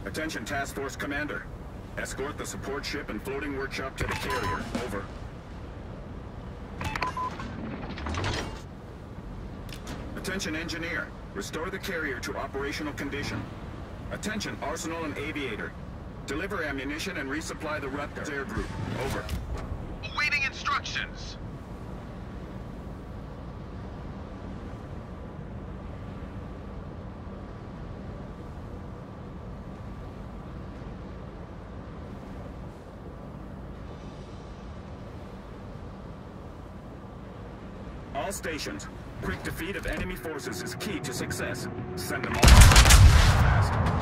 Attention Task Force Commander. Escort the support ship and floating workshop to the carrier. Over. Attention Engineer. Restore the carrier to operational condition. Attention Arsenal and Aviator. Deliver ammunition and resupply the Raptor air group. Over. Awaiting instructions. All stations. Quick defeat of enemy forces is key to success. Send them all fast.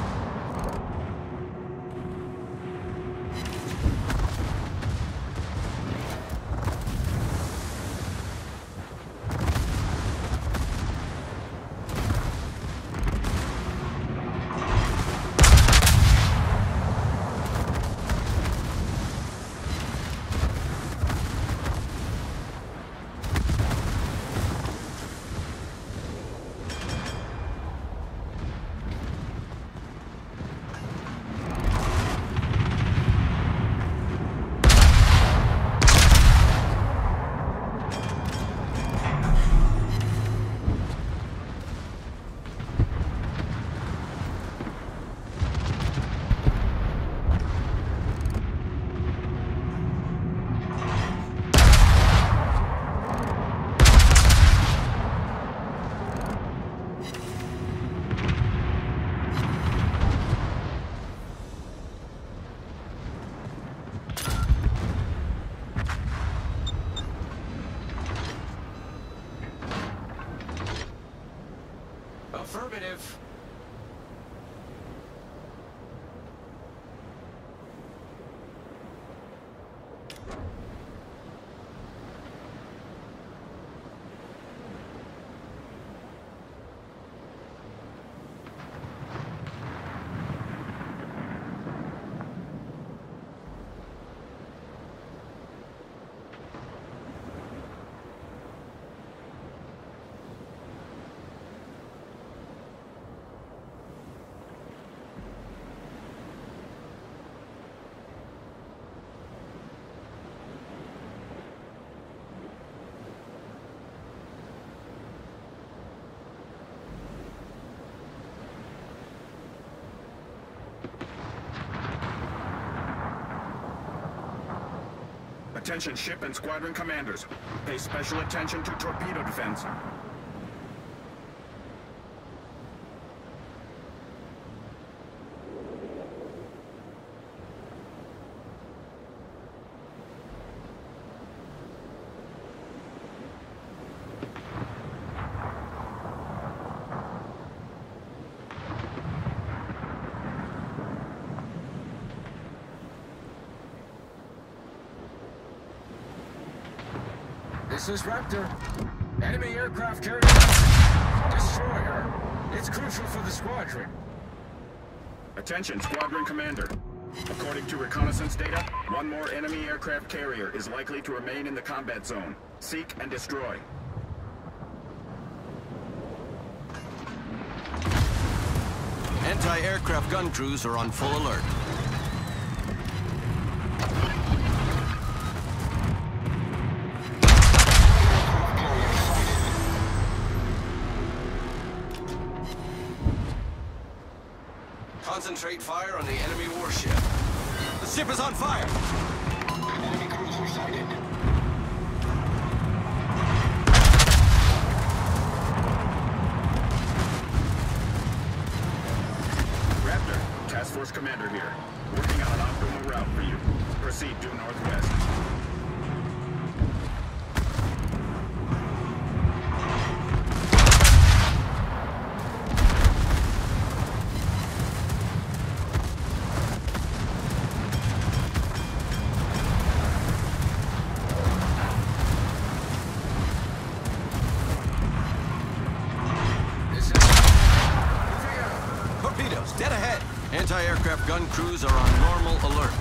Affirmative. Attention ship and squadron commanders. Pay special attention to torpedo defense. This is Raptor. Enemy aircraft carrier. Destroy her. It's crucial for the squadron. Attention, squadron commander. According to reconnaissance data, one more enemy aircraft carrier is likely to remain in the combat zone. Seek and destroy. Anti-aircraft gun crews are on full alert. Concentrate fire on the enemy warship. The ship is on fire! Enemy cruiser sighted. Raptor, Task Force Commander here. Working on an optimal route for you. Proceed due northwest. Dead ahead. Anti-aircraft gun crews are on normal alert.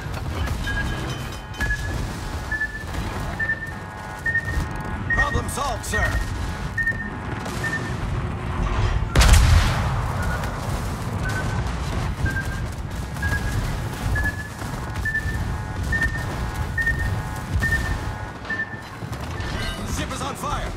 Problem solved, sir. fire!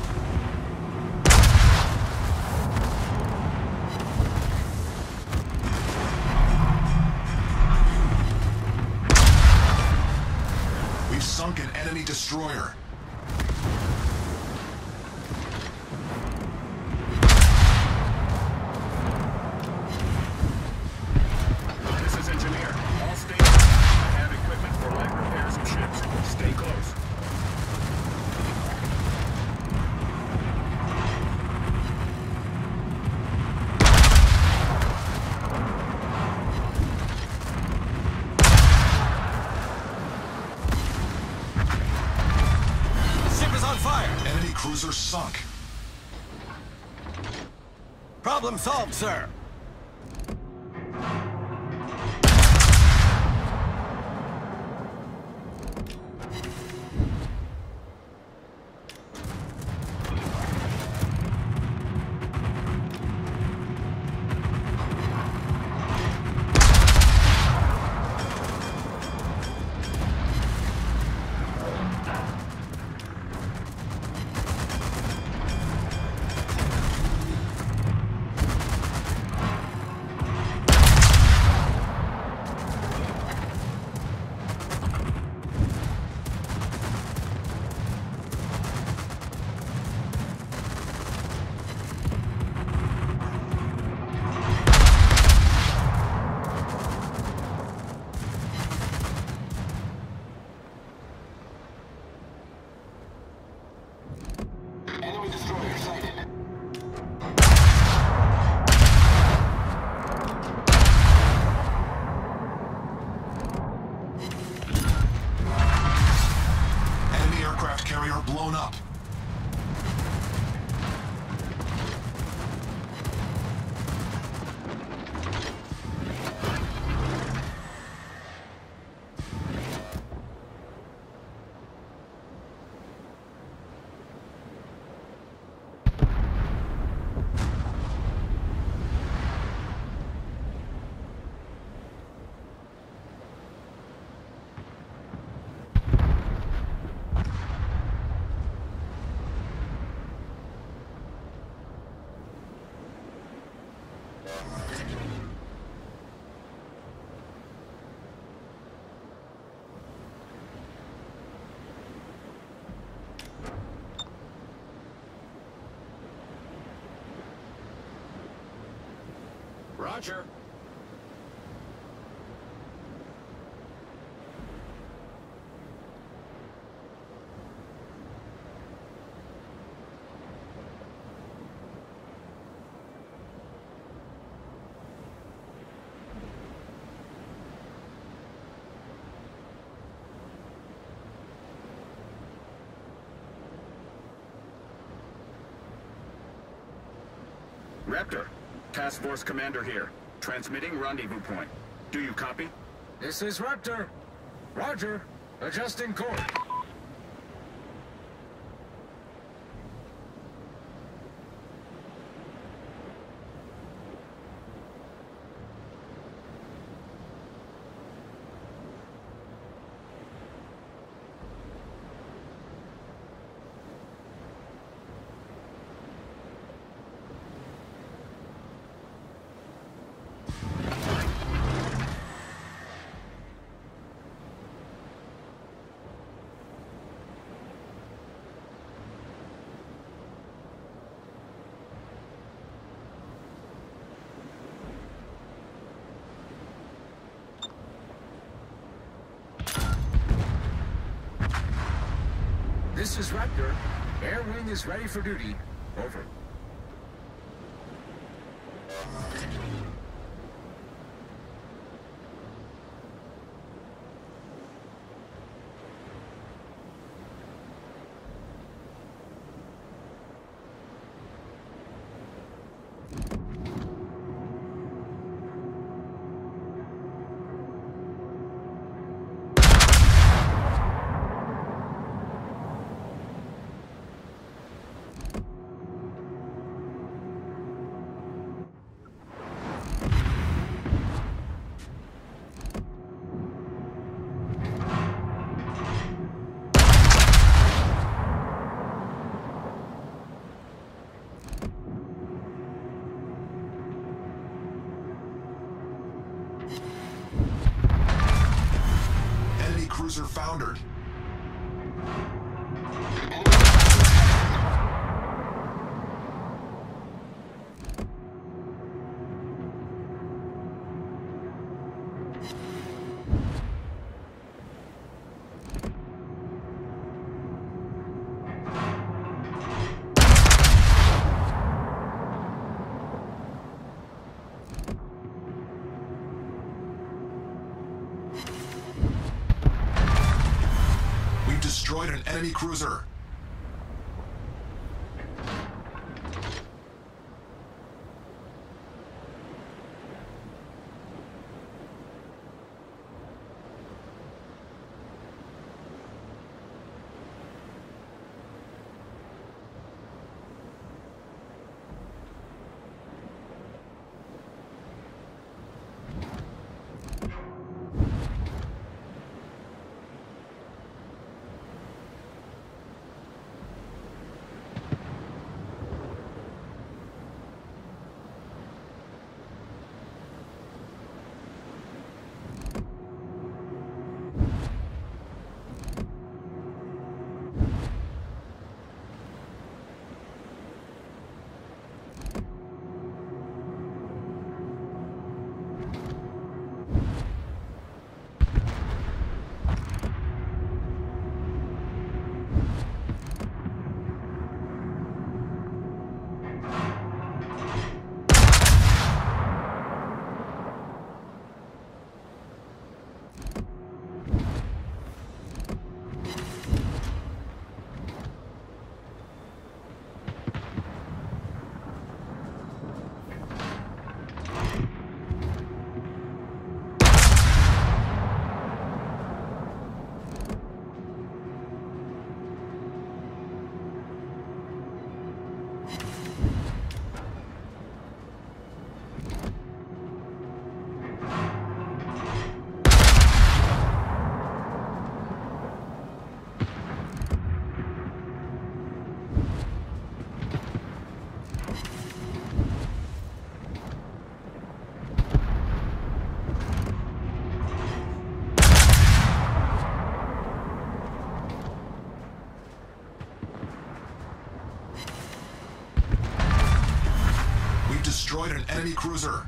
We've sunk an enemy destroyer. This is Engineer. All stations. I have equipment for light repairs of ships. Stay close. Ship is on fire! Enemy cruiser sunk. Problem solved, sir! Enemy destroyer sighted. Enemy aircraft carrier blown up. Roger. Raptor, Task Force Commander here. Transmitting rendezvous point. Do you copy? This is Raptor. Roger. Adjusting course. This is Raptor. Air Wing is ready for duty. Over. foundered. Destroyed an enemy cruiser. Destroyed an enemy cruiser.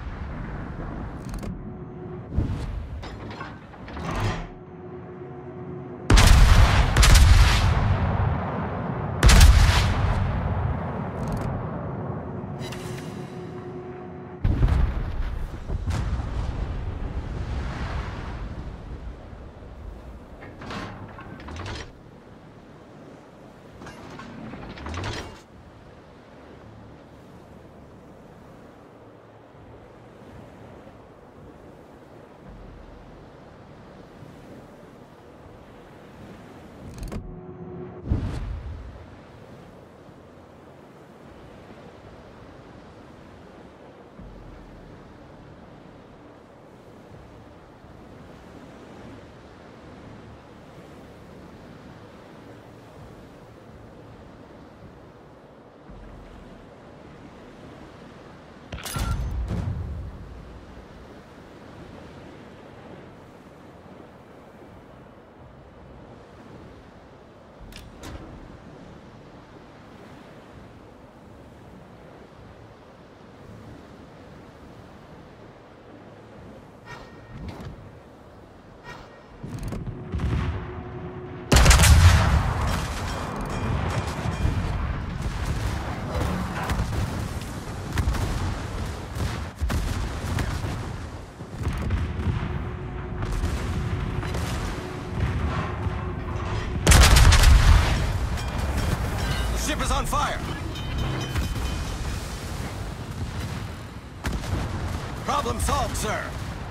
Ship is on fire! Problem solved, sir!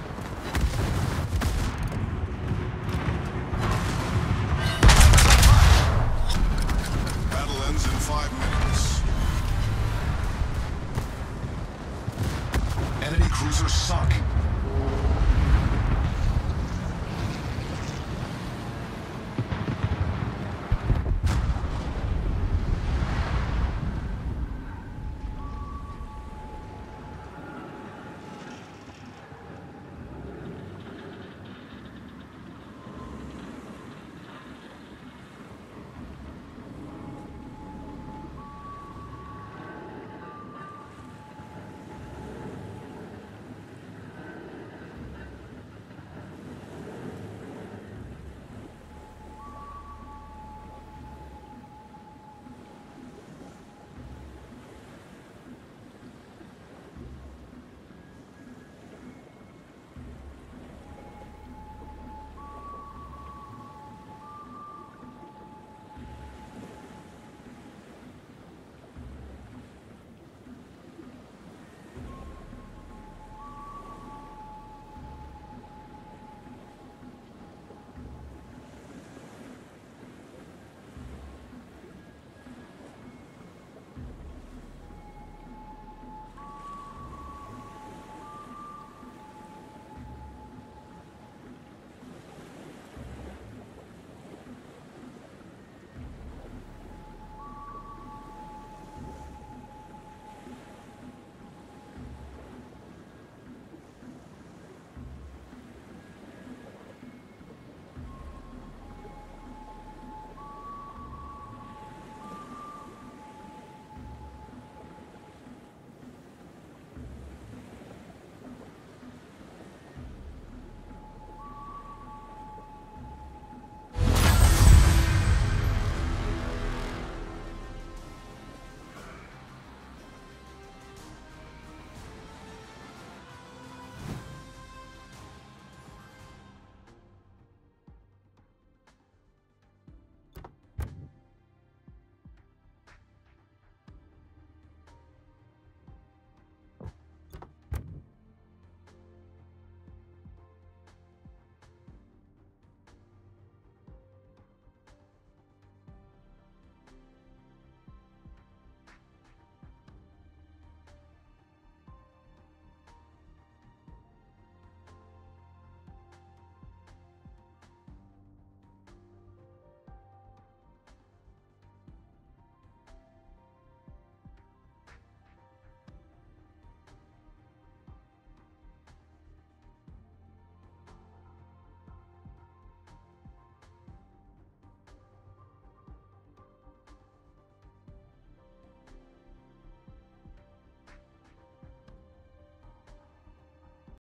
Battle ends in 5 minutes. Enemy cruiser sunk.